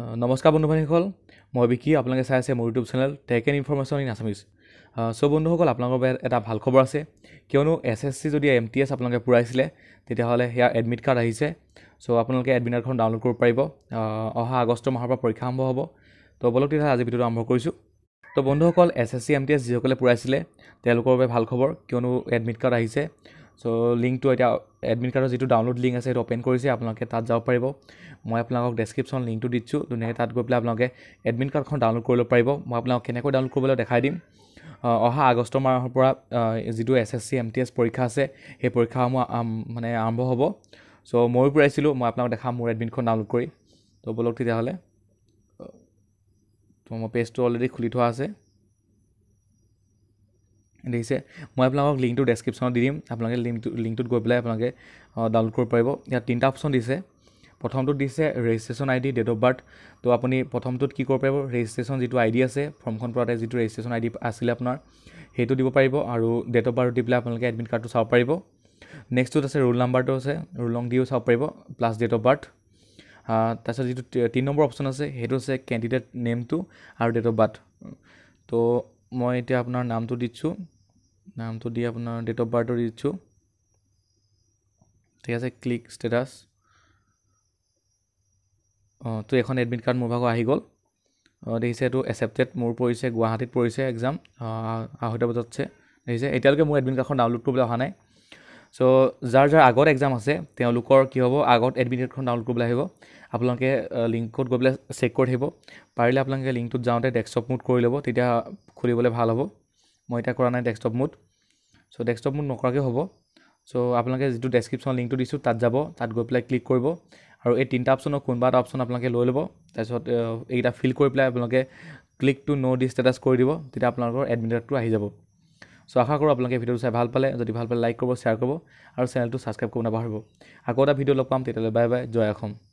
নমস্কাৰ বন্ধুবান্ধৱীসকল, মই বিকি আপোনালোকে চাই আছে মোৰ YouTube channel tech and information in Assamese. So' বন্ধুসকল, আপোনালোকৰ বাবে এটা ভাল খবৰ আছে, কিয়নো SSC যদি MTS আপোনালোকে পূৰাইছিলে তেতিয়াহ'লে সেয়া এডমিট কাৰ্ড আহিছে। চ' আপোনালোকে এডমিট কাৰ্ডখন ডাউনলোড কৰিব পাৰিব। অহা আগষ্ট মাহৰ পৰা পৰীক্ষা আৰম্ভ হ'ব। তো বলক তেতিয়াহ'লে আজি ভিডিঅ'টো আৰম্ভ কৰিছোঁ। তো বন্ধুসকল, SSC MTS যিসকলে পূৰাইছিলে তেওঁলোকৰ বাবে ভাল খবৰ, কিয়নো এডমিট কাৰ্ড আহিছে। চ' লিংকটো এতিয়া এডমিট কাৰ্ডৰ যিটো ডাউনলোড লিংক আছে সেইটো অ'পেন কৰিছে, আপোনালোকে তাত যাব পাৰিব। মই আপোনালোকক ডেছক্ৰিপশ্যন লিংকটো দিছোঁ, ধুনীয়াকৈ তাত গৈ পেলাই আপোনালোকে এডমিট কাৰ্ডখন ডাউনলোড কৰি ল'ব পাৰিব। মই আপোনালোকক কেনেকৈ ডাউনলোড কৰিবলৈ দেখাই দিম। অহা আগষ্ট মাহৰ পৰা যিটো SSC MTS পৰীক্ষা আছে সেই পৰীক্ষাসমূহ মানে আৰম্ভ হ'ব। চ' ময়ো পূৰাইছিলোঁ, মই আপোনালোকক দেখাম মোৰ এডমিটখন ডাউনলোড কৰি। তো বলক তেতিয়াহ'লে, তো মোৰ পেজটো অলৰেডি খুলি থোৱা আছে দেখিছে। মই আপোনালোকক লিংকটো ডেছক্ৰিপশ্যনত দি দিম, আপোনালোকে লিংকটোত গৈ পেলাই আপোনালোকে ডাউনলোড কৰিব পাৰিব। ইয়াত 3টা অপশ্যন দিছে। প্ৰথমটোত দিছে registration ID, date of birth. তো আপুনি প্ৰথমটোত কি কৰিব পাৰিব, ৰেজিষ্ট্ৰেশ্যন যিটো ID আছে, ফৰ্মখন পূৰাতে যিটো ৰেজিষ্ট্ৰেশ্যন ID আছিলে আপোনাৰ, সেইটো দিব পাৰিব আৰু ডেট অফ বাৰ্থ দি পেলাই আপোনালোকে এডমিট কাৰ্ডটো চাব পাৰিব। নেক্সটটোত আছে ৰোল নাম্বাৰটো আছে, ৰোল নং দিও চাব পাৰিব, প্লাছ ডেট অফ বাৰ্থ। তাৰপিছত যিটো 3 নম্বৰ অপশ্যন আছে সেইটো হৈছে কেণ্ডিডেট নেমটো আৰু ডেট অফ বাৰ্থ। তো মই এতিয়া আপোনাৰ নামটো দিছোঁ, নামটো দি আপোনাৰ ডেট অফ বাৰ্থটো দি দিছোঁ। ঠিক আছে, ক্লিক ষ্টেটাছ। তো এখন এডমিট কাৰ্ড মোৰ ভাগৰ আহি গ'ল। দেখিছে, এইটো একচেপ্টেড মোৰ পৰিছে, গুৱাহাটীত পৰিছে এক্সাম 2:30 বজাতছে। দেখিছে, এতিয়ালৈকে মোৰ এডমিট কাৰ্ডখন ডাউনলোড কৰিবলৈ অহা নাই। চ' যাৰ আগত এক্সাম আছে তেওঁলোকৰ কি হ'ব, আগত এডমিট কাৰ্ডখন ডাউনলোড কৰিবলৈ আহিব। আপোনালোকে লিংকত গৈ পেলাই চেক কৰি থাকিব। পাৰিলে আপোনালোকে লিংকটোত যাওঁতে ডেস্কটপ মোড কৰি ল'ব, তেতিয়া খুলিবলৈ ভাল হ'ব। মই এতিয়া কৰা নাই desktop mode. So' desktop mode নকৰাকৈ হ'ব। চ' আপোনালোকে যিটো ডেছক্ৰিপশ্যন লিংকটো দিছোঁ তাত যাব, তাত গৈ পেলাই ক্লিক কৰিব আৰু এই 3টা অপশ্যনৰ কোনোবা এটা অপশ্যন আপোনালোকে লৈ ল'ব। তাৰপিছত এইকেইটা ফিল কৰি পেলাই আপোনালোকে click to know' the status কৰি দিব, তেতিয়া আপোনালোকৰ এডমিট কাৰ্ডটো আহি যাব। চ' আশা কৰোঁ আপোনালোকে ভিডিঅ'টো চাই ভাল পালে। যদি ভাল পালে লাইক কৰিব, শ্বেয়াৰ কৰিব আৰু চেনেলটো ছাবস্ক্ৰাইব কৰিব নাপাহৰিব। আকৌ এটা ভিডিঅ' লগ পাম, তেতিয়ালৈ বাই বাই, জয় অসম।